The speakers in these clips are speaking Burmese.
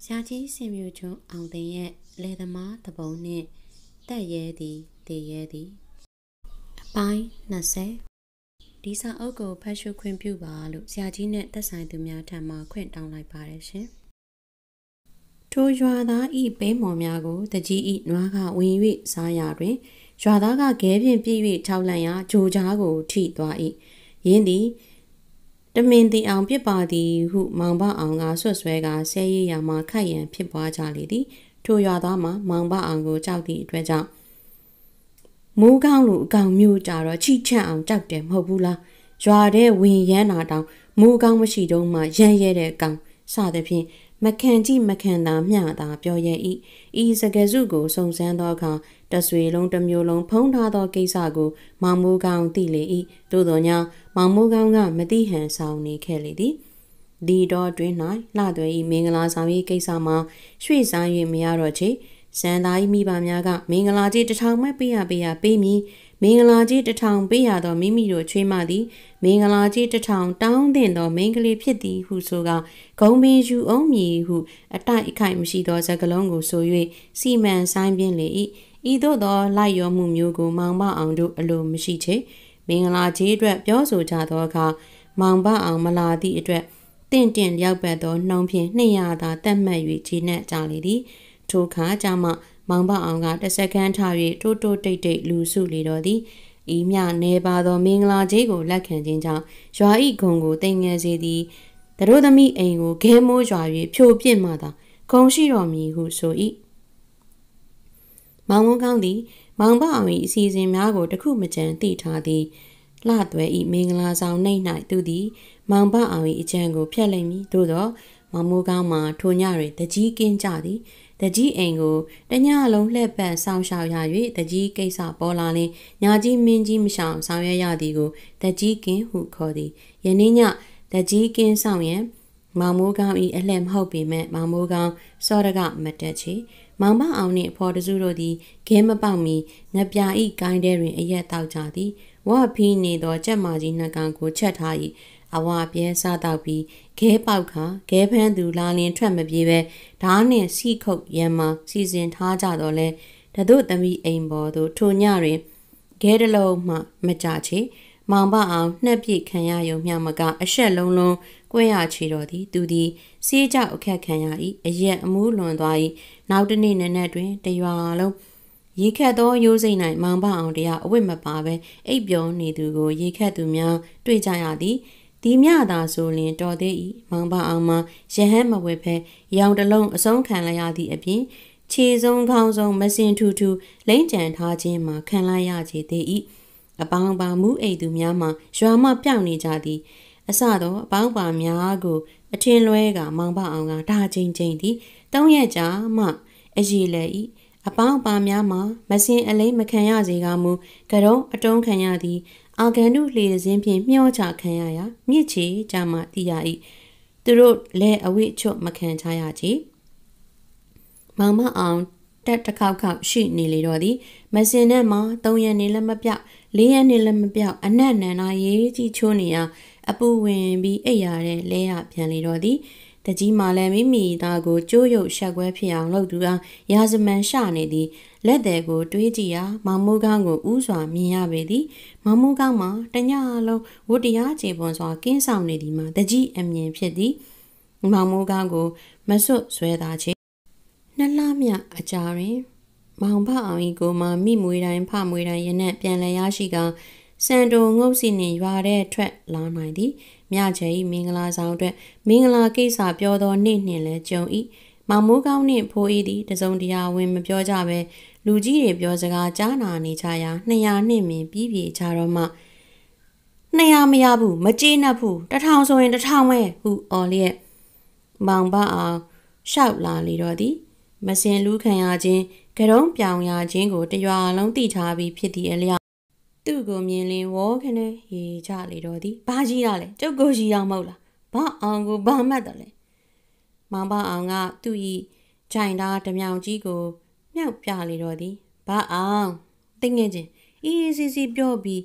ဆရာကြီးစင်မြူချုံအောင်သိန်းရဲ့လယ်သမားတပုံနှင့်တက်ရဲသည်တည်ရဲသည်အပိုင်း20ဒီစာအုပ်ကိုဖတ်ရှုခွင့်ပြုပါလို့ဆရာကြီးနဲ့သက်ဆိုင်သူများထံမှခွင့်တောင်းလိုက်ပါတယ်ရှင်ထိုရွာသားဤပဲမော်များကိုတကြီးဤနွားကဝင်၍စားရတွင်ရွာသားကခဲဖြင့်ပြည့်၍ထောက်လန့်ရာဂျိုကြားကိုထိသွား၏ယင်းသည်တမင်တီအောင်ပြစ်ပါသည်ဟုမောင်ဘအောင်ကဆွတ်ဆွဲကဆဲရည်ရမှာခိုက်ရန်ဖြစ်ပွားကြလေသည်ထိုရွာသားမှာမောင်ဘအောင်ကိုကြောက်သည့်အတွက်ကြောင့်မူးကောင်းလူအကောင်မျိုးကြတော့ချိချန့်အောင်ကြောက်တယ်မဟုတ်ဘူးလားရွာတဲ့ဝင်ရမ်းတာတောင်မူးကောင်းမရှိတော့မှရမ်းရဲတဲ့ကောင်စသဖြင့်မခံကြည့်မခံသာမျှသာပြောရဲ၏ဤစကားစုကိုစုံစမ်းသောအခါတဆွေလုံးတစ်မျိုးလုံးဖုံးထားသောကိစ္စကိုမောင်မိုးကောင်းသိလေ၏သို့တော်ညာမောင်မိုးကောင်းကမသိဟန်ဆောင်နေခဲ့လေသည်ဒီတော့တွင်၌လှသွဲ၏မင်္ဂလာဆောင်၏ကိစ္စမှာရွှေ့ဆိုင်၍မရတော့ချေစံသား၏မိဘများကမင်္ဂလာကြီး1000မဲ့ပေးရပေးမည်မင်္ဂလာကြီး1000ပေးရသောမိမိတို့ချွေးမသည်မင်္ဂလာကြီး1000တောင်းတင်သောမိန်းကလေးဖြစ်သည်ဟုဆိုကဂုံပင်ယူအောင်မည်ဟုအတိုက်အခိုက်မရှိသောစကားလုံးကိုဆို၍စီမံဆိုင်ပြင်းလေ၏ဤသို့သောလိုက်ရောမှုမျိုးကိုမောင်ဘအောင်တို့အလိုမရှိချေမင်္ဂလာကြီးအတွက်ပြောဆိုကြသောအခါမောင်ဘအောင်မလာသည့်အတွက်တင့်တင့်လျောက်ပတ်သောနှုံဖြင့်200သာတက်မှတ်၍ခြေနှက်ကြလေသည်ထိုခါကြမှမောင်ဘအောင်ကတစ်စက္ကန့်ထား၍တိုးတိုးတိတ်တိတ်လူစုလေတော်သည်ဤမြနေပါသောမင်္ဂလာကြီးကိုလက်ခံခြင်းကြောင့်ရွာဤဂုံကိုတင်ငယ်စေသည်တတို့သမီးအိမ်ကိုခဲမိုးရွာ၍ဖြိုပြစ်မှသာဂုံရှိတော်မည်ဟုဆို၏မောင်မိုးကောင်းသည်မောင်ဘအောင်၏အစီအစဉ်များကိုတခုမကြံသိထားသည်လှသွဲ၏မင်္ဂလာဆောင်နှိမ့်၌သူသည်မောင်ဘအောင်၏အကြံကိုဖျက်လိုက်မည်သို့သောမောင်မိုးကောင်းမှာထိုညတွင်တကြီးကင်းကြသည်တကြီးအိမ်ကိုတညလုံးလှည့်ပတ်ဆောင်ရှောက်ရ၍တကြီးကိစ္စပေါ်လာလင်ညာကြီးမင်းကြီးမရှောင်ဆောင်ရွက်ရသည်ကိုတကြီးကင်းဟုခေါ်သည်ယနေ့ညတကြီးကင်းဆောင်ရန်မောင်မိုးကောင်း၏အလှည့်မဟုတ်ပေမဲ့မောင်မိုးကောင်းစောရကမတက်ချေမောင်ဘအောင်နှင့်အဖော်တစုတို့သည်ခဲမပေါက်မီငပြာဤကိုင်းတဲတွင်အရက်တောက်ကြသည်ဝါဖီးနေသောကြက်မာကြီးနှကောင်ကိုချက်ထား၏အဝပြဲစားတောက်ပြီးခဲပေါက်ခါခဲဖန်းသူလာလင်ထွက်မပြေပဲဓားနှင့်စီခုတ်ရံမှာစီစဉ်ထားကြတော့လဲတတို့သမီးအိမ်ပေါ်သို့ထိုညတွင်ခဲတလုံးမှမကြချေမောင်ဘအောင်နှက်ပြစ်ခံရယုံမျှမကအရှက်လုံးလုံးကွဲရချေတော်သည်သူသည်စေးကြောက်အခက်ခံရ၏အရက်အမူးလွန်သွား၏နောက်တစ်နေ့နက်နက်တွင်တရွာလုံးရေခတ်သောရိုးစိမ့်၌မောင်ဘအောင်တရားအဝတ်မပါပဲအိပ်ပျော်နေသူကိုရေခတ်သူများတွေ့ကြရသည်ဒီမြသာဆိုလင်တော်သေး၏မောင်ဘအောင်မှာရဟန်းမဝဲဖဲရောင်တလုံးအဆုံးခံလိုက်ရသည့်အပြင်ခြေဆုံးခေါင်းဆုံးမစင်ထူထူလိမ့်ကြံထားခြင်းမှာခံလိုက်ရချေသေး၏အပေါင်းပါမူးအိမ်သူများမှာရွာမှပြောင်းနေကြသည်အစသောအပေါင်းပါများကိုအထင်လွဲကမောင်ဘအောင်ကဒါချင်းချင်းသည်3ရက်ကြာမှအရေးလေ၏အပေါင်းပါများမှာမစင်အလိမ့်မခံရစေကမူကရုံးအတုံးခံရသည်အာဂန်တုလှေစင်းဖြင့်မျှောချခံရရာမြစ်ချေကြမှသိရ၏သူတို့လည်းအဝိချွတ်မခံချရကြမောင်မအောင်တက်တစ်ခေါက်ခေါက်ရှိနေလေတော့သည်မစင်နဲ့မှ3ရက်နေလည်းမပြောက်4ရက်နေလည်းမပြောက်အနက်နန်နာရေးကြီးချိုးနေရအပူဝင်ပြီးအိပ်ရတဲ့လဲရပြန်လေတော့သည်တကြီးမှလည်းမိမိသားကိုကျိုးရုပ်ရှက်ကွဲဖြစ်အောင်လုပ်သူအားရာဇမန်ရှနေသည်လက်သည်ကိုတွေးကြည့်ရာမောင်မိုးကောင်းကိုဥစွာမြင်ရပေသည်မောင်မိုးကောင်းမှာတညလုံးဝတ်တရားခြေပွန်စွာကင်းဆောင်နေသည်မှာတကြီးအမြင်ဖြစ်သည်မောင်မိုးကောင်းကိုမစွတ်ဆွဲသာချေနှစ်လမြအကြာတွင်မောင်ဘအောင်ဤကိုမှမိမွေတိုင်းဖမွေတိုင်းရနက်ပြန်လည်ရရှိကစံတိုငုတ်စီနှင့်ရွာတဲ့ထွက်လာနိုင်သည်မြချေ၏မင်္ဂလာဆောင်အတွက်မင်္ဂလာကိစ္စပြောသောနေ့နှင့်လည်းကြုံ၏မောင်မိုးကောင်းနှင့်ဖိုးဤသည်တစုံတရာဝင်မပြောကြပဲလူကြီးတွေပြောစကားကြားနာနေကြရာ200နှင့်မြင်ပြီးပြေကြတော့မှ200မရဘူးမကြေးနှက်ဘူး1000ဆိုရင်1000ပဲဟုအော်လျက်မောင်ဘအောင်ရှောက်လာလေတော့သည်မစင်လူခံရခြင်းကရုံးပြောင်ရခြင်းကိုတရွာလုံးသိထားပြီးဖြစ်သည့်အလျောက်သူ့ကိုမြင်လင်ဝေါခနဲ့ရေချလေတော့သည်ဘာကြီးရလဲကျုပ်ကိုကြီးအောင်မဟုတ်လားဘာအောင်ကိုဘာမှတ်တယ်လဲမောင်ဘအောင်ကသူ့ဤဂျိုင်သားဓမြောင်ကြီးကိုမြောက်ပြလေတော့သည်ဘာအောင်သိငယ်ချင်းအီစီစီပြောပြီး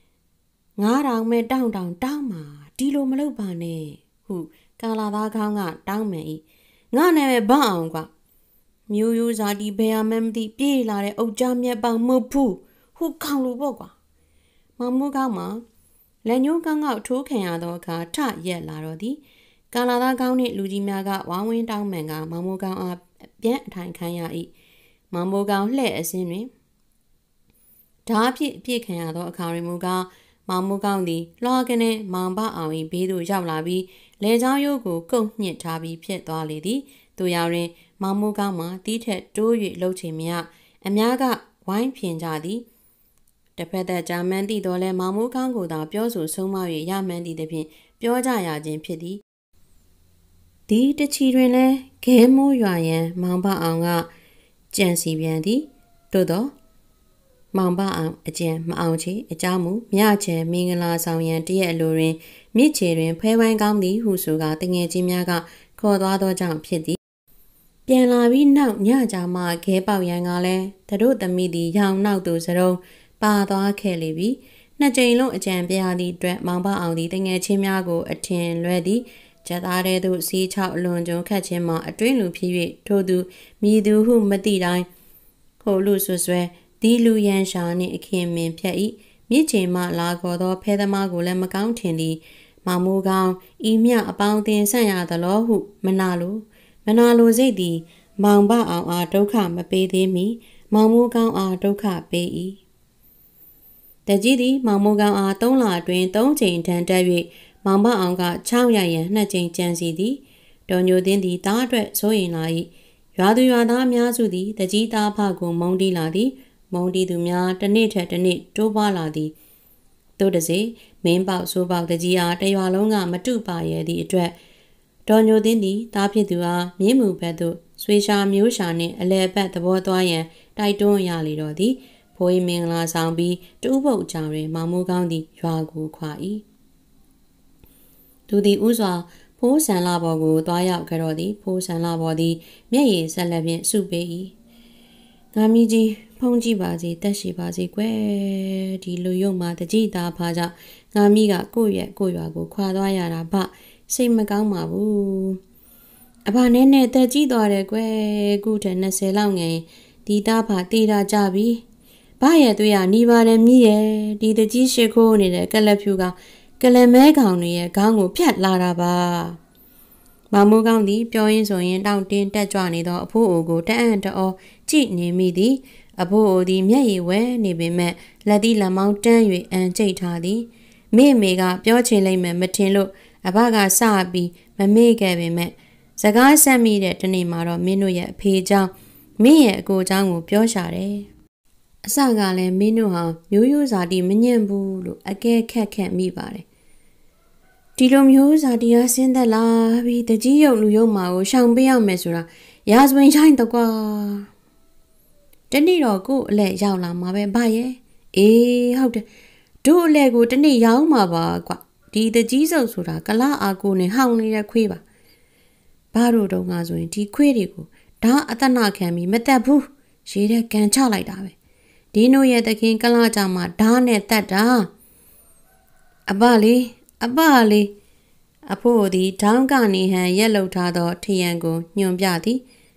9000မဲ့တောင်းမှာဒီလိုမလုပ်ပါနဲ့ဟုကာလာသားခေါင်းကတောင်းမှန်၏ငါနာမည်ဘာအောင်ကွာမျိုးရိုးစားတီဘယ်အမှမသိပြေးလာတဲ့အုတ်ကြားမြက်ပေါင်မဟုတ်ဘူးဟိုခေါင်လို့ပေါ့ကွာမောင်မိုးကောင်းမှာလက်ညှိုးကောင်းကောက်ထိုးခံရသောအခါထရက်လာတော့သည်ကာလာသားကောင်းနှင့်လူကြီးများကဝိုင်းဝန်းတောင်းပန်ကမောင်မိုးကောင်းအားပြန်အထိုင်ခံရ၏မောင်မိုးကောင်းလှဲ့အစင်းတွင်ဓာဖြင့်အပြည့်ခံရသောအခါတွင်မူကားမောင်မိုးကောင်းသည်လွှားကနေမောင်ဘအောင်၏ဘေးသို့ရောက်လာပြီးလေချောင်းရိုးကိုကုတ်ညှစ်ထားပြီးဖြစ်သွားလေသည်သူရောက်တွင်မောင်မိုးကောင်းမှာတီးထက်တိုး၍လှုပ်ချင်မရအများကဝိုင်းဖြင်ကြသည်တစ်ဖက်သက်ကြာမှန်းသည့်တော်လဲမောင်မိုးကောင်းကိုသာပြောဆိုဆုံးမ၍ရမှန်းသည့်ဖြင့်ပြောကြရခြင်းဖြစ်သည်ဒီတချီတွင်လဲခဲမိုးရွာရန်မောင်ဘအောင်ကကြံစီပြန်သည်သို့သောမောင်ဘအောင်အကျံမအောင်ချေအကြောင်းမူမြချဲမင်္ဂလာဆောင်ရန်တရက်အလိုတွင်မြစ်ချေတွင်ဖဲဝိုင်းကောင်းသည်ဟုဆိုကတငယ်ချင်းများကခေါ်သွားသောကြောင့်ဖြစ်သည်ပြန်လာပြီးနောက်ညကြမှခဲပေါက်ရန်ကလည်းသူတို့သမီးသည်ရောင်နောက်သို့စရုံပါသွားခဲ့လေပြီနှစ်ကြိမ်လုံးအကြံပြရသည့်အတွက်မောင်ဘအောင်သည်တငယ်ချင်းများကိုအထင်လွဲသည်ကျသားတဲ့သို့စီးချောက်အလွန်ကျွံခတ်ခြင်းမှာအတွင်းလူဖြစ်၍ထို့သူမြည်သူဟုမသိတိုင်းဟိုလူဆွဆွဲဒီလူရန်ရှာနှင့်အခင်းမင်ဖြတ်၏မြစ်ချိန်မှလာခေါ်သောဖဲသမားကိုလည်းမကောင်းထင်သည်မောင်မိုးကောင်းဤမြအပေါင်းအသင်းဆန့်ရသလောဟုမနာလိုစိတ်သည်မောင်ဘအောင်အားဒုက္ခမပေးသေးမီမောင်မိုးကောင်းအားဒုက္ခပေး၏တကြီးသည်မောင်မိုးကောင်းအား3လအတွင်း3ချိန်ထန်တက်၍မောင်ဘအောင်က6ရရန်2ချိန်ကြံစီသည်တော်ညိုသင်းသည်တားအတွက်စိုးရင်လာ၏ရွာသူရွာသားအများစုသည်တကြီးသားဖကိုမုန်းတီးလာသည်မုန်းတီးသူများတစ်နေ့ထက်တစ်နေ့တိုးပွားလာသည်တို့တစေမင်းပေါက်ဆိုးပေါက်တကြီးအားတရွာလုံးကမတုပါရဲ့သည့်အတွက်တော်ညိုသင်းသည်တားဖြစ်သူအားမြင်းမူဘက်သို့ဆွေရှာမျိုးရှာနှင့်အလဲပတ်သဘောသွားရန်တိုက်တွန်းရလေတော့သည်ဖိုးမင်္ဂလာဆောင်ပြီးတူးပုတ်ကြောင်တွင်မောင်မိုးကောင်းသည်ရွာကိုခွာ၏သူသည်ဥစွာဖိုးဆန်လာဘော်ကိုသွားရောက်ကြတော့သည်ဖိုးဆန်လာဘော်သည်မျက်ရည်ဆက်လက်ဖြင့်စုပေး၏ငါမီကြီးဖုံးကြည့်ပါစေတက်ရှိပါစေကွယ်ဒီလူရုံမှာတကြီးသားဖားကြောင့်ငါမီကကိုယ့်ရွာကိုခွာသွားရတာဗစိတ်မကောင်းပါဘူးအဘနဲ့တက်ကြည့်သွားတယ်ကွယ်ခုတည်း20လောက်ငယ်ဒီသားဖားတေးတာကြပြီဘာရဲ့တွေ့ရနီးပါတယ်မြည်ရဲ့ဒီတကြီးရှိခိုးနေတဲ့ကလပ်ဖြူကကလမဲကောင်တွေရဲ့ခေါင်းကိုဖြတ်လာတာပါမောင်မိုးကောင်းသည်ပြောရင်းဆိုရင်တောင့်တင်းတက်ကြွနေသောအဖိုးအိုကိုတအံ့တောကြည့်နေမိသည်အဖိုးအိုသည်မျက်ရည်ဝဲနေပေမဲ့လက်သီးလက်မောင်းတန်း၍အန်ကျိတ်ထားသည်မိကပြောချင်လိမ့်မယ်မထင်လို့အဘကစပြီးမမေ့ခဲ့ပေမဲ့စကားဆက်မိတဲ့တနေ့မှာတော့မင်းတို့ရဲ့အဖေเจ้าမင်းရဲ့အကိုเจ้าကိုပြောရှာတယ်အစကလည်းမင်းတို့ဟာမျိုးရိုးစာတီမညံ့ဘူးလို့အကဲခက်မိပါတယ်ဒီလိုမျိုးစာတီယာဆင်းသက်လာပြီးတကြီးရုပ်လူရုံမှာကိုရှောင်ပေးရမယ်ဆိုတာရာဇဝင်ချိုင်းတော့ကွာတနေ့တော့ကို့အလဲရောက်လာမှာပဲဗရဲ့အေးဟုတ်တယ်တို့အလဲကိုတနေ့ရောက်မှာပါကွာဒီတကြီးစုပ်ဆိုတာကလာအာကိုနဲ့ဟောင်းနေတဲ့ခွေးပါဘာတို့တော့ငါဆိုရင်ဒီခွေးတွေကိုဓာအတနာခံပြီးမတက်ဘူးရေးတဲ့ကန်ချလိုက်တာပဲဒီနိုရဲ့တခင်ကလာကြမှာဓာနဲ့တက်တာအဘလေးအဖိုးသည်ဒေါင်းကနေဟန်ရက်လှုပ်ထားသောထရံကိုညွန်ပြသည်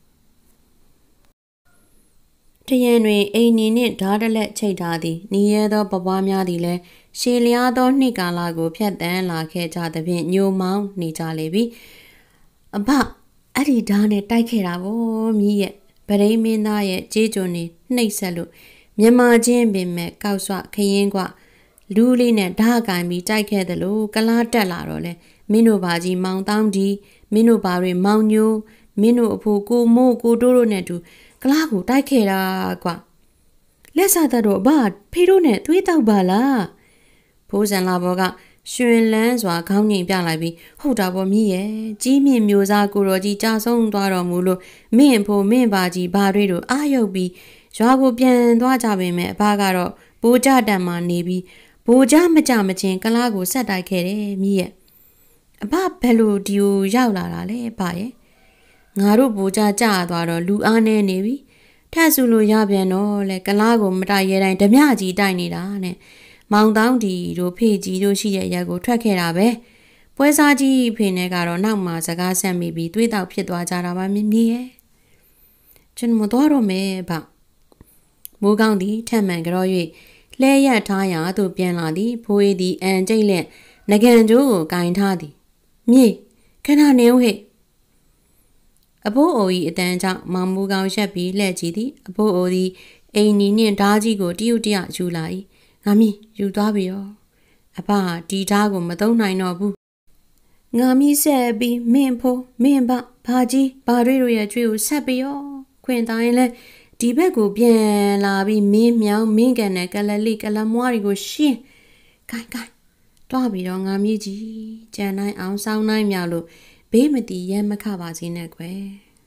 ထရံတွင်အိမ်နီနှင့်ဓာတလက်ချိတ်ထားသည်နီးရဲသောပပွားများသည်လည်းရှည်လျားသောနှစ်ကာလကိုဖြတ်တန်းလာခဲ့ကြသဖြင့်ညိုမောင်းနေကြလေပြီအဘအဲ့ဒီဓာနဲ့တိုက်ခဲ့တာဗောမြည်ရဲ့ဗရိမင်းသားရဲ့ကြေးကျွန်နေနှိပ်ဆက်လို့မြန်မာချင်းပင်မဲ့ကောက်ဆွခရင်ကွလူလေးနဲ့ဓာကင်ပြီးတိုက်ခဲ့တယ်လို့ကလားတက်လာတော့လဲမင်းတို့ဘာကြီးမောင်တောင်းဒီမင်းတို့ဘာတွေမောင်ညိုမင်းတို့အဖိုးကိုမိုးကိုတိုးတို့နဲ့တူကလားကိုတိုက်ခဲ့တာကွာလက်စားတော့ဘာဖေးတို့နဲ့သွေးတောက်ပါလားဖိုးစံလာဘောကရွှင်လန်းစွာခေါင်းငိမ်ပြလိုက်ပြီးဟုတ်တာပေါ့မြည်ရဲ့ကြီးမြင့်မျိုးစားကိုတော်ကြီးကြာဆုံးသွားတော်မူလို့မင်းဖိုးမင်းပါကြီးဘာတွေတို့အာရုပ်ပြီးရွာကိုပြန်သွားကြပေမဲ့အဘကတော့ဘိုးကြတံမှာနေပြီးဘိုးကြမချင်းကလားကိုဆက်တိုက်ခဲ့တယ်မြည်ရဲ့အဘဘယ်လိုဒီကိုရောက်လာတာလဲအဘရဲ့ငါတို့ဘိုးကြကြာသွားတော့လူအားနေနေပြီထက်စုလို့ရပြန်တော့လဲကလားကိုမတိုက်ရဲတိုင်းဓမြကြီးတိုက်နေတာနဲ့မောင်တောင်းဒီတို့ဖေကြီးတို့ရှိတဲ့ရက်ကိုထွက်ခဲ့တာပဲပွဲစားကြီးဖေနဲ့ကတော့နောက်မှစကားဆက်မိပြီးတွေးတောက်ဖြစ်သွားကြတာပါမြင်မြင်ရဲ့ကျွန်တော်မသွားတော့မယ်ဗျမိုးကောင်းသည်ထက်မှန်ကြော၍လဲရက်ထားရာသို့ပြန်လာသည်ဖိုးရီသည်အန်ကျိတ်လက်ငကန်ကျိုးကိုကင်ထားသည်မြေခဏနေဦးဟဲ့အဖိုးအို၏အတန်းကြောင့်မောင်မိုးကောင်းရက်ပြီးလှည့်ကြည့်သည်အဖိုးအိုသည်အိမ်နီနှင့်ဓားကြီးကိုတရုတ်တရယူလာ၏ငါမီယူသွားပြီရောအဖဒီဓားကိုမသုံးနိုင်တော့ဘူးငါမီဆက်ပြီးမင်းဖိုးမင်းဘဘာကြီးဘာတွေတို့ရဲ့ကြွေးကိုဆက်ပြီးရောခွင်သားရင်လဲဒီဘက်ကိုပြန်လာပြီးမင်းမြောင်မင်းကန်နဲ့ကလလိကလမွားတွေကိုရှင်းကိုင်တွားပြီးတော့ငါမီကြီးကြံနိုင်အောင်စောင်းနိုင်မြောက်လို့ဘေးမတီရဲမခပါစေနဲ့ကွယ်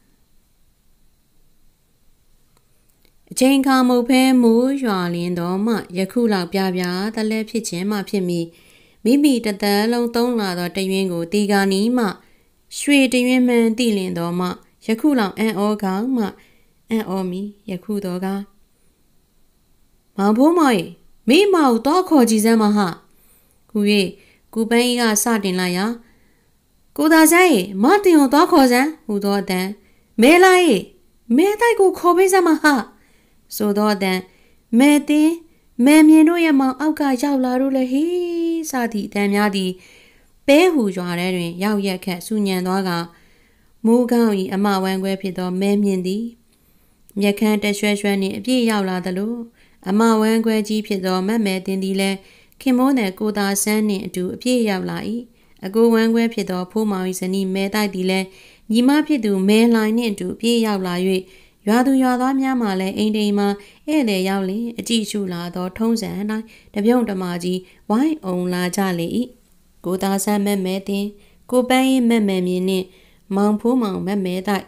အချိန်ခါမုတ်ဖဲမိုးရွာလင်းတော့မှယခုလောက်ပြပြတလဲဖြစ်ခြင်းမှဖြစ်မိမိတသက်လုံးသုံးလာသောတရွင်းကိုတီကာနီးမှရွှေတရွင်းမှန်တိလင်တော်မှယခုလောက်အံ့ဩကောင်းမှအံ့ဩမီယခုတော့ကမောင်ဖိုးမောင်မိမောင်တော့ခေါ်ကြည့်စမ်းမဟာခု၍ကူပန်းကြီးကစတင်လိုက်ရာကိုသာဆိုင်မတင်ကိုတော့ခေါ်စမ်းဟူသောအတန်မဲလိုက်မဲတိုက်ကိုခေါ်ပေးစမ်းမဟာဆိုသောအတန်မဲတင်မဲမြင်တို့ရဲ့မောင်အောက်ကရောက်လာတို့လေဟေးစသည့်အတန်များသည်ပဲဟူရွာထဲတွင်ရောက်ရက်ခက်ဆူညံသွားကမိုးကောင်း၏အမဝမ်းခွဲဖြစ်သောမဲမြင်သည်မျက်ခမ်းတရွှဲရွှဲနှင့်အပြည့်ရောက်လာသလိုအမဝမ်းခွဲကြီးဖြစ်သောမက်မဲတင်သည်လည်းခင်မိုးနယ်ကိုသာဆန်းနှင့်အတူအပြည့်ရောက်လာ၏အကိုဝမ်းခွဲဖြစ်သောဖိုးမောင်၏ဇနီးမဲတိုက်သည်လည်းညီမဖြစ်သူမဲလှိုင်နှင့်အတူအပြည့်ရောက်လာ၍ရွာသူရွာသားများမှလည်းအိမ်တိမ်မှဧည့်သည်ရောက်လျင်အကြည့်ရှုလာသောထုံးစံ၌တပြုံတမာကြီးဝိုင်းအောင်လာကြလေ၏ကိုသာဆန်းမက်မဲတင်ကိုပန်း၏မက်မဲမြင်နှင့်မောင်ဖိုးမောင်မက်မဲတိုက်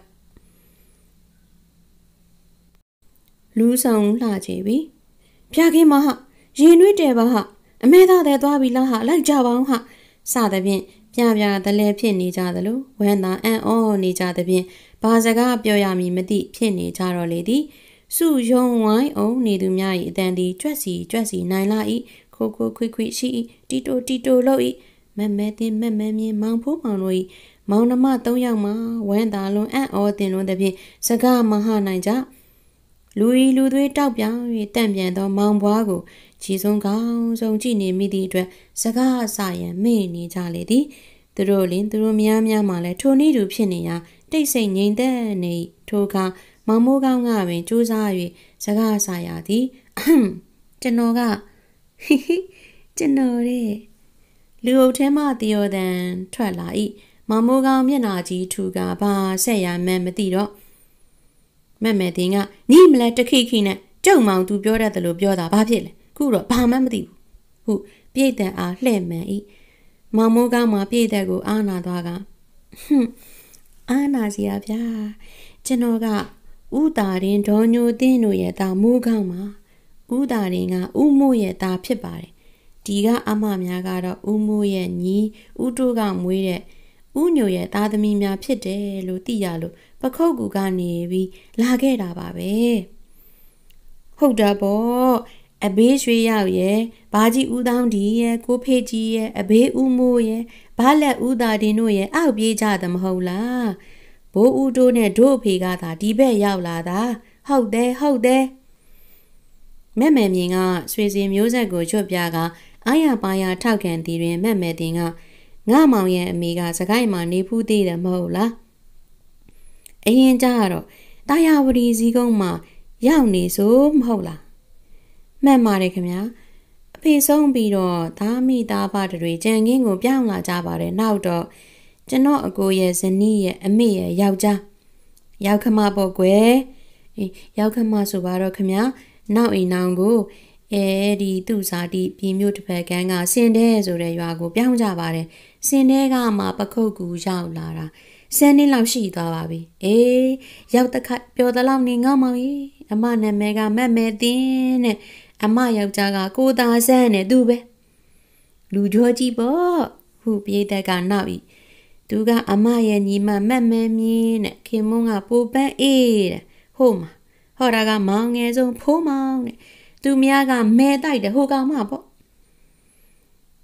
လူဆောင်လှကြပြီဖျားခင်းမဟရင်နှွေးတယ်ပါဟအမဲသားတဲ့သွားပြီလားဟလိုက်ကြပါအောင်ဟစသဖြင့်ပြတလဲဖြစ်နေကြသလိုဝမ်းသာအံ့ဩနေကြသဖြင့်ဘာစကားပြောရမည်မသိဖြစ်နေကြတော့လေသည်စုယုံဝိုင်းအောင်နေသူများ၏အတန်သည်ကြွက်စီနိုင်လာ၏ခိုခွိရှိ၏တီတိုလို့၏မက်မဲတင်မက်မဲမြင်မောင်ဖိုးမောင်တို့၏မောင်နှမ၃ယောက်မှဝမ်းသာလွန်အံ့ဩတင်လွန်သဖြင့်စကားမဟနိုင်ကြလူသွေးတောက်ပြောင်း၍တန့်ပြန်သောမောင်ဘွားကိုခြေဆုံးကောင်းဆုံးကြည့်နေမိသည့်အတွက်စကားအစရန်မေ့နေကြလေသည်သူတို့လင်သူတို့များမှလည်းထိုနည်းတူဖြစ်နေရာတိတ်ဆိတ်ငြိမ်သက်နေထိုအခါမောင်မိုးကောင်းကပင်ကြိုးစား၍စကားအစရသည်ကျွန်တော်ကကျွန်တော်တဲ့လူအုပ်ထဲမှတယောတန်ထွက်လာ၏မောင်မိုးကောင်းမျက်နှာကြီးထူကဘာဆက်ရမှန်းမသိတော့မက်မဲတင်ကညီမလဲတခိနဲ့ကျုံမောင်သူပြောတတ်တယ်လို့ပြောတာဘာဖြစ်လဲခုတော့ဘာမှမသိဘူးဟုပြည့်တဲ့အားလှဲ့မှန်၏မောင်မိုးကောင်းမှာပြည့်တဲ့ကိုအာနာသွားကအာနာစီရဗျာကျွန်တော်ကဥတာရင်ဒေါ်ညိုတင်းတို့ရဲ့တာမိုးကောင်းမှာဥတာရင်ကဥမိုးရဲ့တာဖြစ်ပါတယ်ဒီကအမများကတော့ဥမိုးရဲ့ညီဥတိုးကမွေးတဲ့ဥညိုရဲ့သားသမီးများဖြစ်တယ်လို့သိရလို့ပခုတ်ကူကနေပြီးလာခဲ့တာပါပဲဟုတ်တာပေါ့အဘေးရွှေရောက်ရဲ့ဘာကြီးဦးတောင်းဒီရဲ့ကိုဖေးကြီးရဲ့အဘေးဦးမိုးရဲ့ဘာလက်ဦးသာတင်တို့ရဲ့အောက်ပြေးကြတယ်မဟုတ်လားဘိုးဦးတို့နဲ့တို့အဖေကသာဒီဘက်ရောက်လာတာဟုတ်တယ်မက်မဲမြင်ကဆွေစီမျိုးဆက်ကိုချွတ်ပြကအာရပါရထောက်ခံသည်တွင်မက်မဲတင်ကငါမောင်ရဲ့အမေကစကိုင်းမှာနေဖူးသေးတယ်မဟုတ်လားအရင်ကျတော့တာယာဝတီစည်းကုန်းမှာရောက်နေဆိုမဟုတ်လားမှန်ပါတယ်ခင်ဗျာအဖေဆုံးပြီးတော့သားမိသားဖတွေကြံခင်းကိုပြောင်းလာကြပါတယ်နောက်တော့ကျွန်တော်အကိုရဲ့ဇနီးရဲ့အမေရဲ့ယောက်ျားရောက်ခမပေါ့ကွယ်ရောက်ခမဆိုပါတော့ခင်ဗျာနောက်အိမ်နောင်ကိုဒီသူ့ဇာတိပြည်မြို့တစ်ဖက်ကန်းကစင်တဲဆိုတဲ့ရွာကိုပြောင်းကြပါတယ်စင်တဲကမှပခုတ်ကူရောက်လာတာ10နှစ်လောက်ရှိသွားပါပြီရောက်တခါပြောသလောက်နေငေါမောင်ကြီးအမနာမည်ကမက်မဲတင်တဲ့အမယောက်ျားကကိုသာဆန်းနဲ့သူပဲလူကြောကြီးပေါ့ဟုပြေးတက်ကနောက်ဤသူကအမရဲ့ညီမမက်မဲမြင်းတဲ့ခင်မုန်းကပိုပန်းအေးတဲ့ဟုတ်မှာဟောတာကမောင်ငယ်ဆုံးဖိုးမောင်တဲ့သူများကမဲတိုက်တယ်ဟိုကောင်မပေါ့မ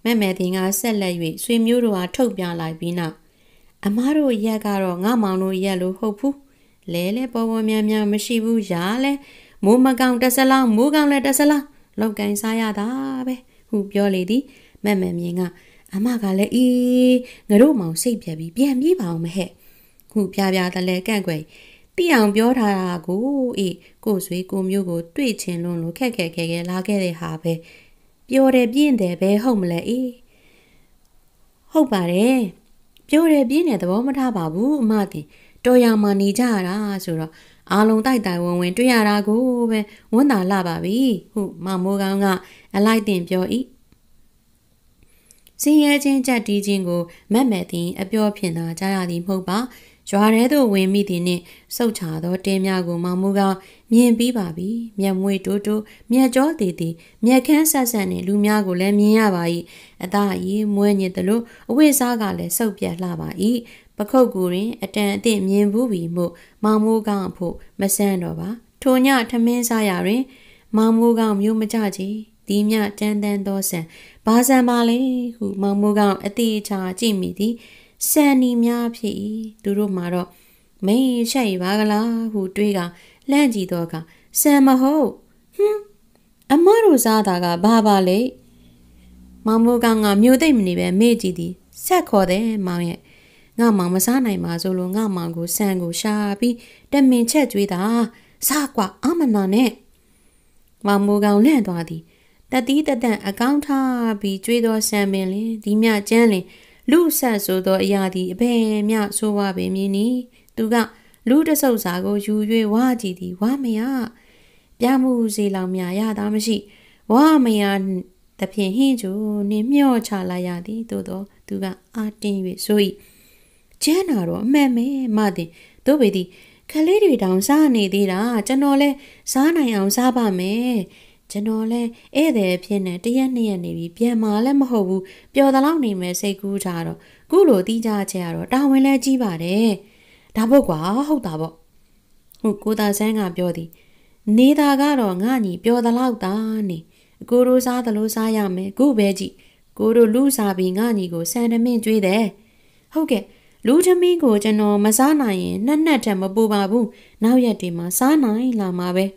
မက်မဲတင်ကဆက်လက်၍ဆွေမျိုးတို့အားထုတ်ပြလိုက်ပြီးနောက်အမားတို့ရက်ကတော့ငါမောင်တို့ရက်လို့ဟုတ်ဘူးလဲပေါ်ပေါ်များများမရှိဘူးရာလဲမိုးမကောင်တစ်စလောက်မိုးကောင်လည်းတစ်စလောက်လောက်ကန်စားရတာပဲဟုပြောလေသည်မက်မဲမြင်ကအမကလည်းအေးငါတို့မောင်စိတ်ပြက်ပြီးပြန်ပြေးပါအောင်မဟဲ့ဟုပြတလဲကန့်ကွယ်တိအောင်ပြောထားတာကိုအေးကိုဆွေကိုမျိုးကိုတွေ့ချင်လို့ခက်ခဲလာခဲ့တဲ့ဟာပဲပြောတယ်ပြင်းတယ်ပဲဟုတ်မလဲအေးဟုတ်ပါတယ်ပြောတယ်ပြင်းတယ်သဘောမထားပါဘူးအမတင်တော်ရမှနေကြရတာဆိုတော့အားလုံးတိုက်ဝင်တွေ့ရတာကိုပဲဝန်တာလာပါပြီဟုမမိုးကောင်းကအလိုက်တင်ပြော၏စင်ရဲချင်းကြက်တီးချင်းကိုမက်မဲတင်အပြောဖြင့်သာကြားရသည်မဟုတ်ပါရွာထဲသို့ဝင်မိသည်နှင့်စုတ်ချသောတဲများကိုမမိုးကောင်းမြင်ပြီးပါပြီမျက်မွေးတိုးမျက်ကြောသေးမျက်ခမ်းဆက်နှင့်လူများကိုလည်းမြင်ရပါ၏အသားအရည်မွဲညစ်သလိုအဝိစားကလည်းစုပ်ပြတ်လှပါ၏ပခုတ်ကူတွင်အတန်အသင့်မြင်ဘူးပြီမို့မောင်မိုးကောင်းအဖို့မဆန်းတော့ပါထိုညထမင်းစားရတွင်မောင်မိုးကောင်းမျိုးမကြကြဒီမြတန်းသောဆန်ဘာဆန်ပါလဲဟုမောင်မိုးကောင်းအသေးချာကြည့်မိသည်ဆန်နီများဖြစ်၏သူတို့မှာတော့မင်းရှိုက်ပါကလားဟုတွေးကလှမ်းကြည့်တော့ကဆန်မဟုတ်အမတို့စားတာကဘာပါလဲမောင်မိုးကောင်းကမြို့သိမ့်မနေပဲမေ့ကြည့်သည်ဆက်ခေါ်တယ်မောင်ရဲ့ငါမောင်မစားနိုင်ပါဆိုလို့ငါမောင်ကိုဆန်ကိုရှာပြီးတမင်ချက်ကျွေးတာစားကွာအမနာနဲ့မောင်မိုးကောင်းလန့်သွားသည်တတိတတန့်အကောင်းထားပြီးကျွေးသောဆန်ပင်လင်ဒီမြကျန်းလင်လူဆက်ဆိုသောအရာသည်အဘယ်မျှဆိုးဝါပေမည်နီသူကလူတဆုပ်စာကိုယူ၍ဝါကြည့်သည်ဝါမရပြမှုစီလောင်မြရတာမရှိဝါမရတဖြင့်ဟင်းချိုနေမျော့ချလိုက်ရသည်သို့သောသူကအာတင်း၍ဆို၏ကျန်းတာတော့အမှန်ပဲမသည်တို့ပေသည်ခလေးတွေတောင်စားနေသေးတာကျွန်တော်လဲစားနိုင်အောင်စားပါမယ်ကျွန်တော်လဲဧည့်သည်ဖြစ်နေတရက်နှစ်ရက်နေပြီပြန်มาလည်းမဟုတ်ဘူးပျော်သလောက်နေမယ်စိတ်ကူးထားတော့ခုလိုတီးကြချက်ရတော့တာဝန်လဲကြီးပါတယ်ဒါပေါ့ကွာဟုတ်တာပေါ့ဟုကိုသားဆန်းကပြောသည်နေတာကတော့ငါညီပျော်သလောက်တာနေကိုတို့စားသလိုစားရမယ်ခုပဲကြည့်ကိုတို့လူစားပြီးငါညီကိုစံတမင်းကျွေးတယ်ဟုတ်ကဲ့လူသမီးကိုကျွန်တော်မစားနိုင်ရင်နှက်ထက်မပူပါဘူးနောက်ရက်တွေမှာစားနိုင်လာမှာပဲ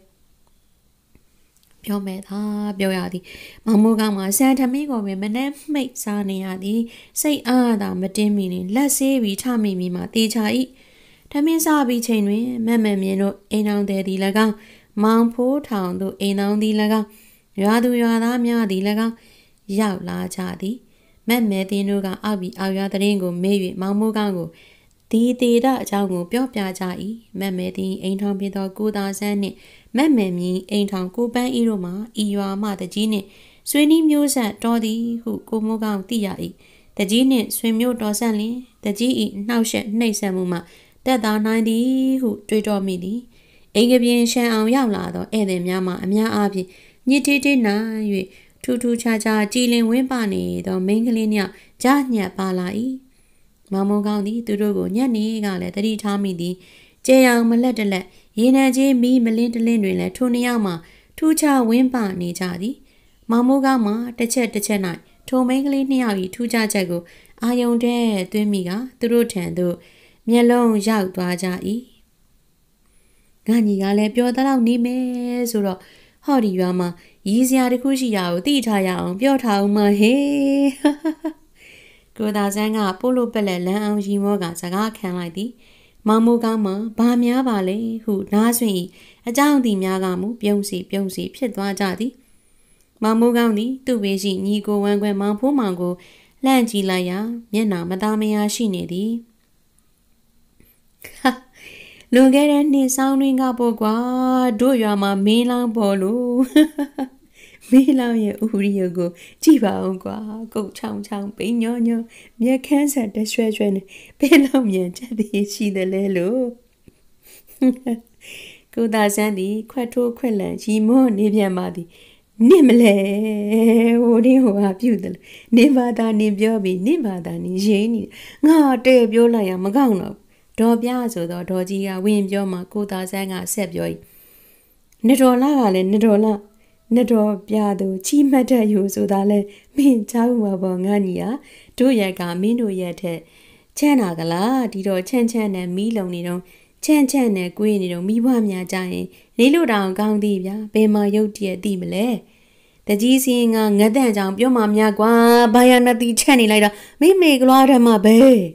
ပြောမယ်သာပြောရသည်မမိုးကောင်းမှာစံထမင်းကိုပဲမနှက်မိတ်စားနေရသည်စိတ်အားသာမတင်းမီနေလက်ဆေးပြီးထမိမိမှာတေချာ၏ထမင်းစားပြီးချိန်တွင်မက်မမြင်တို့အိမ်တော်သည်၎င်းမောင်ဖိုးထောင်တို့အိမ်တော်သည်၎င်းရွာသူရွာသားများသည်၎င်းရောက်လာကြသည်မက်မဲတင်တို့ကအောက်ပြီးအောက်ရွာသတင်းကိုမေး၍မောင်မိုးကောင်းကိုဒီတေဒအကြောင်းကိုပြောပြကြ၏မက်မဲတင်အိမ်ထောင်ဖြစ်သောကိုသားဆန်းနှင့်မက်မဲမြင်အိမ်ထောင်ကိုပန်းဤတို့မှာဤရွာမှတကြီးနှင့်ဆွေနီးမျိုးဆက်တော်သည်ဟုကိုမိုးကောင်းသိရ၏တကြီးနှင့်ဆွေမျိုးတော်ဆက်လင်တကြီး၏နှောက်ယှက်နှိပ်စက်မှုမှတက်သားနိုင်သည်ဟုတွေးတော်မိသည်အိမ်ကပြင်းရှမ်းအောင်ရောက်လာသောဧည့်သည်များမှအများအားဖြင့်ညစ်တီးနိုင်၍ထူးထူးခြားခြားကြည်လင်ဝင်းပနေသောမိန်းကလေးနှစ်ယောက်ကြားညက်ပါလာ၏မောင်မိုးကောင်းသည်သူတို့ကိုညက်နေကလည်းတတိထားမိသည်ကျေအောင်မလက်တလက်ရေနံကြီးမီးမလင်းတလင်းတွင်လည်းထိုနှစ်ယောက်မှထူးခြားဝင်းပနေကြသည်မောင်မိုးကောင်းမှတစ်ချက်၌ထိုမိန်းကလေးနှစ်ယောက်၏ထူးခြားချက်ကိုအာယုံတဲ့သွင်းမိကသူတို့ထံသို့မျက်လုံးရောက်သွားကြ၏ငါညီကလည်းပြောသလောက်နေမယ်ဆိုတော့ဟောဒီရွာမှာရည်စရာတစ်ခုရှိရာကိုသိထားရအောင်ပြောထားဦးမဟေးကိုသားဆန်းကပို့လို့ပက်လက်လမ်းအောင်ရီမောကစကားခံလိုက်သည်မောင်မိုးကောင်းမှာဘာများပါလဲဟုနားဆွင့်၏အကြောင်းသည်များကမူပြုံးစီဖြစ်သွားကြသည်မောင်မိုးကောင်းသည်သူ့ဘေးရှိညီကိုဝမ်းခွဲမောင်ဖိုးမောင်ကိုလှမ်းကြည့်လိုက်ရာမျက်နှာမသားမယားရှိနေသည်လွန်ခဲ့တဲ့နှစ်ဆောင်းတွင်ကပေါ့ကွာတို့ရွာမှာမင်းလောင်းပေါ်လို့မင်းလောင်းရဲ့ဥရိယကိုကြည့်ပါအောင်ကွာကုတ်ချောင်းပိန်ညောမျက်ခမ်းဆက်တရွှဲနဲ့ဘယ်လောက်မြန်ချက်သေးရှိတယ်လဲလို့ကိုသားဆန်းသည်ခွက်ထိုးခွက်လန်ရီမောနေပြန်ပါသည်နင့်မလဲဟိုတင်းဟိုဟာပြုတ်တယ်နင်ဘာသာနင်ပြောပြီးနင်ဘာသာနင်ရင်းနေငါတဲ့ပြောလိုက်ရမကောင်းတော့ဒေါ်ပြဆိုတော့ဒေါ်ကြီးကဝင်ပြောမှကိုသားဆန်းကဆက်ပြော၏နှစ်ဒေါ်လာကလည်းနှစ်ဒေါ်လာနှစ်တော်ပြသူချီမှတ်တဲ့ယူဆိုတာလဲမင်းချောင်းမှာပေါ်ငါညီယာတို့ရက်ကမင်းတို့ရက်ထက်ချမ်းနာကလားဒီတော့ချမ်းနဲ့မီးလုံနေတော့ချမ်းနဲ့ကွေးနေတော့မိဘများကြရင်နေလို့တောင်ကောင်းသည်ဗျာဘယ်မှာရုတ်တရက်သိမလဲတကြီးစင်းကငတ်တန့်ကြောင်ပြောမှများကွာဘာယာနတိချက်နေလိုက်တာမိမေကလွားတယ်မှာပဲ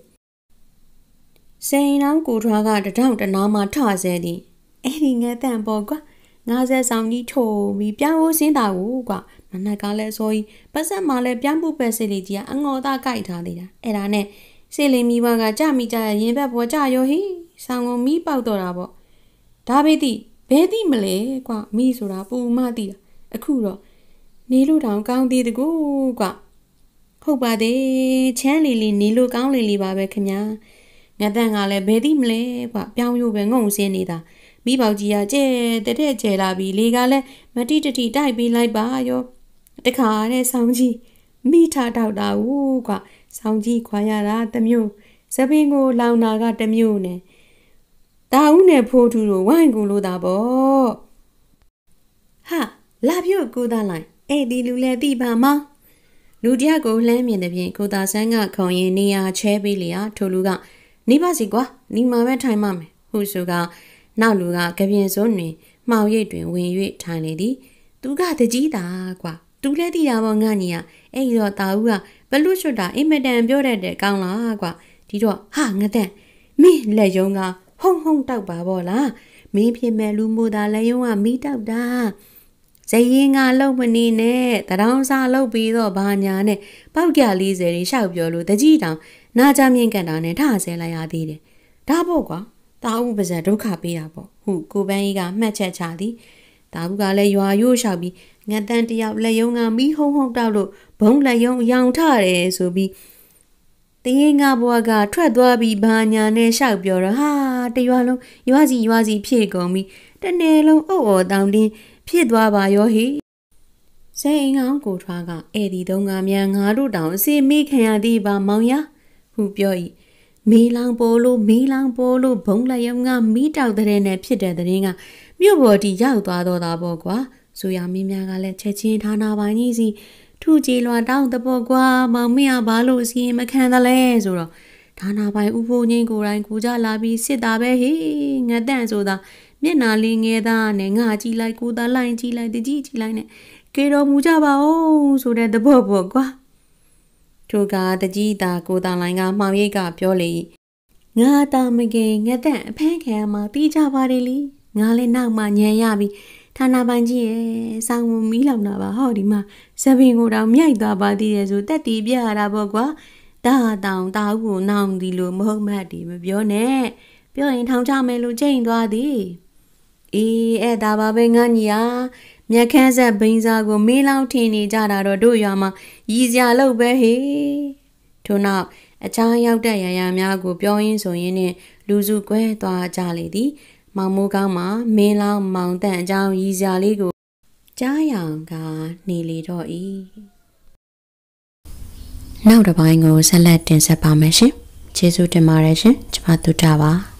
စိန်နောင်းကိုထွားကတထောင်တနာမှထဆဲသည်အဲ့ဒီငတ်တန့်ပေါ်ကွာ90ဆောင်ကြီးထိုးပြီးပြောင်းဖို့စင်းတာကိုကွာမနက်ကလည်းစောကြီးပတ်ဆက်မှလည်းပြောင်းဖို့ပဲစစ်လေးကြီးကအငေါ်သားကြိုက်ထားသေးတာအဲ့ဒါနဲ့စေလီမီဘကကြမိကြရင်ဘက်ပေါ်ကြရောဟိဆောင်းကိုမီးပေါက်တော့တာပေါ့ဒါပဲတိဘဲတိမလဲကွာမီးဆိုတာပူမတိတာအခုတော့နေလို့တောင်ကောင်းသေးတကူကွာဟုတ်ပါသေးချမ်းလီလီနေလို့ကောင်းလီလီပါပဲခင်ဗျာငါတန်ကလည်းဘဲတိမလဲကွာပြောင်းရိုးပဲငုံစင်းနေတာမိပေါကြီးကကျဲတဲ့ကျဲလာပြီးလေကလည်းမတိတတိတိုက်ပေးလိုက်ပါရောတခါတဲ့ဆောင်းကြီးမိထားတောက်တာဦးကွာဆောင်းကြီးခွာရတာတမျိုးစပင်းကိုလောင်နာကတမျိုးနဲ့တာဦးနဲ့ဖိုးထူတို့ဝိုင်းကူလို့တာပေါ့ဟာလာပြုတ်ကိုသားလိုက်အဲ့ဒီလူလည်းတိပါမောင်းလူတယောက်ကိုလှမ်းမြင်တဲ့ပြင်ကိုသားဆန်းကခုံရင်နေရာချဲပေးလျာထိုလူကနေပါစီကွာနီမှာပဲထိုင်မှမယ်ဟုဆိုကနောက်လူကကပြင်းစွန်းတွင်မှောင်ရိပ်တွင်ဝင်၍ထိုင်လေသည်သူကတကြီးတာကွာသူလည်းတိတာပေါ့ငါညီကအဲ့ဒီတော့တာဦးကဘလူးရွှတ်တာအင်မတန်ပြောတတ်တဲ့ကောင်းလားကွာဒီတော့ဟာငတဲ့မင်းလက်ယုံကဟုံတောက်ပါပေါ့လားမင်းဖြစ်မဲ့လူမို့သားလက်ယုံကမီးတောက်တာဇရင်ကလုံမနေနဲ့တရောင်းစားလုပ်ပြီးတော့ဘာညာနဲ့ပေါက်ကြ40တွေရှောက်ပြောလို့တကြီးတောင်နာကြမြင့်ကန်တာနဲ့ထဆဲလိုက်ရသေးတယ်ဒါပေါ့ကွာတာဦးပါဇက်ဒုက္ခပေးတာပေါ့ဟုကိုပန်းကြီးကမှတ်ချက်ချသည်တာဦးကလည်းရွာရိုးလျှောက်ပြီးငတ်တန်းတယောက်လက်ယုံကမီးဟုံတောက်လို့ဘုံလက်ယုံအယောင်ထတယ်ဆိုပြီးတင်းငါဘွားကထွက်သွားပြီးဘာညာနဲ့ရှောက်ပြောတော့ဟာတရွာလုံးရွာစီဖြည့်ကုန်ပြီးတနေ့လုံးအုပ်အော်တောင်းတင်းဖြစ်သွားပါရောဟိစိန်ငောင်းကိုထွားကအဲ့ဒီတုန်းကမြန်ငါတို့တောင်အစီမိခံရသည်ပါမောင်ရဟုပြော၏မီးလောင်ပေါ်လို့ဘုံလက်ယုံကမီးတောက်တဲ့နဲ့ဖြစ်တဲ့တဲ့ကမြို့ပေါ်တီရောက်သွားတော့တာပေါ့ကွာဆိုရမင်းများကလည်းချက်ချင်းဌာနပိုင်းကြီးစီထူကြည်လွာတောင်းတပေါ့ကွာမောင်မင်းကဘာလို့အစီမခံသလဲဆိုတော့ဌာနပိုင်းဥဖိုးချင်းကိုယ်တိုင်ကိုကြလာပြီးစစ်တာပဲဟေးငတ်တန့်ဆိုတာမျက်နာလေးငယ်သားနဲ့ငါကြည့်လိုက်ကိုသားလိုက်ကြည့်လိုက်တကြီးကြည့်လိုက်နဲ့ကေတော်မူကြပါဦးဆိုတဲ့တပေါ့ပေါ့ကွာသူကတကြီးသားကိုသားလိုင်းကမှောင်ရိပ်ကပြောလေငါတာမကင်ငတ်တန့်အဖမ်းခံမှာတီးကြပါတယ်လीငါလည်းနောက်မှညံရပြီးဌာနပိုင်းကြီးရဲ့ဆောင်းမီးလောင်တာပါဟောဒီမှာစပင်ကိုတောင်မြိုက်သွားပါသေးတယ်ဆိုတက်တီပြရတာပေါ့ကွာတာတောင်တာဦးကိုနောင်ဒီလိုမဟုတ်မှတ်ဒီမပြောနဲ့ပြောရင်ထောင်ချမယ်လို့ချိန်သွားသည်အေးအဲ့ဒါပါပဲငါညီယာမြက်ခန်းဆက်ဘိန်းစားကိုမင်းလောင်ထင်နေကြတာတော့တို့ရွာမှာရည်စရာလုပ်ပဲဟေးထို့နောက်အခြားရောက်တဲ့ရရများကိုပြောရင်းဆိုရင်းနဲ့လူစုကွဲသွားကြလေသည်မောင်မိုးကောင်းမှာမင်းလောင်မောင်တန့်အကြောင်းရည်စရာလေးကိုကြားရောင်ကနေလေတော့၏နောက်တစ်ပိုင်းကိုဆက်လက်တင်ဆက်ပါမယ်ရှင်ကျေးဇူးတင်ပါတယ်ရှင်ကျွန်မတို့တာပါ